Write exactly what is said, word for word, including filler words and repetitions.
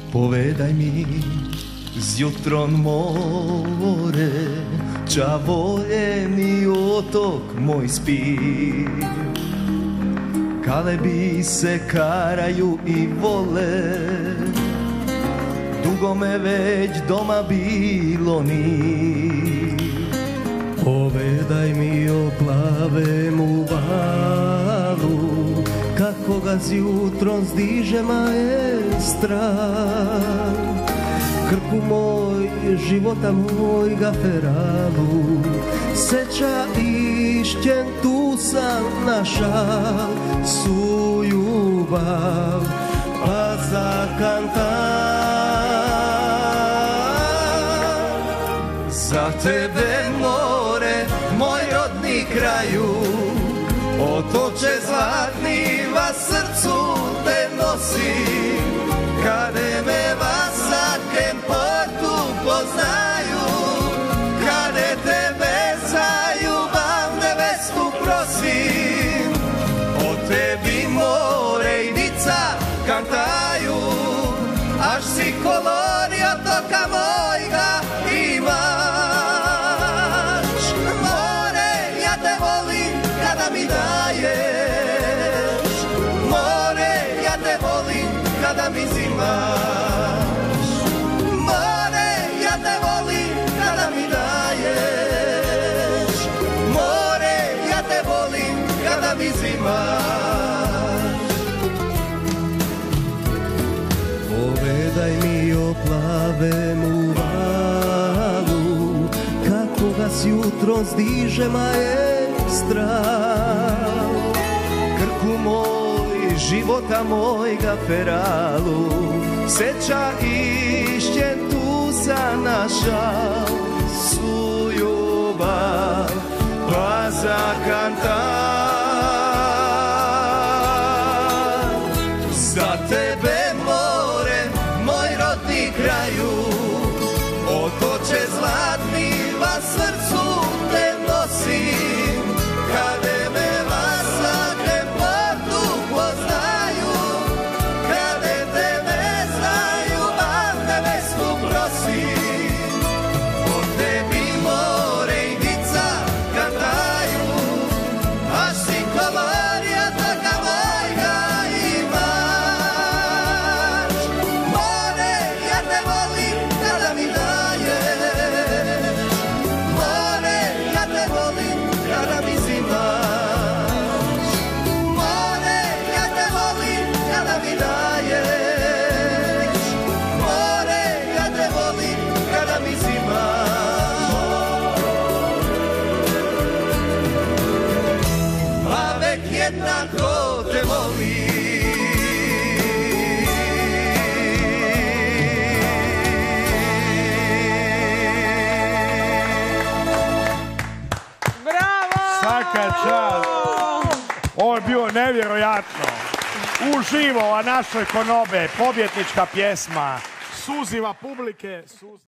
Povedaj mi z jutron more, ča voljeni otok moj spi. Kalebi se karaju i vole, dugo me već doma bilo ni. Povedaj mi o plavemu valu, kako ga zjutrom zdiže maestra. Krku moj, života moj ga feralu, seća išćen tu sam našal su ljubav, pa zakantam. Za tebe more, moj rodni kraju, otoče zlatni vas srcu te nosim. Kade me vas zakem portu poznaju, kade tebe za ljubav nevesku prosim. O tebi more i dica kantaju, až si kolori otoka mojga imaš. More, ja te volim kada mi daješ, more, ja te volim kada mi zimaš. More, ja te volim kada mi daješ, more, ja te volim kada mi zimaš. Povedaj mi o plavemu valu, kako ga s jutrom zdiže maestra. Krku moj, života mojga feralu, seća išćen tu sa naša su ljubav, pa zakantam. Za tebe more, moj rodni kraju, otoče zlatni vas srcu te nosim. Kade me vas zakem portu poznaju, kade tebe za ljubav nevesku prosim. O tebi more i dica kantaju, až si kolori otoka mojga imaš. More, ja te volim kada mi daješ, more, ja te volim kada mi zimaš. More, ja te volim kada mi daješ, more, ja te volim kada mi zimaš. A vek jednako te volim. Svaka čast. Ovo je bilo nevjerojatno. Uživo, a našoj Konobe, pobjednička pjesma. Suziva publike.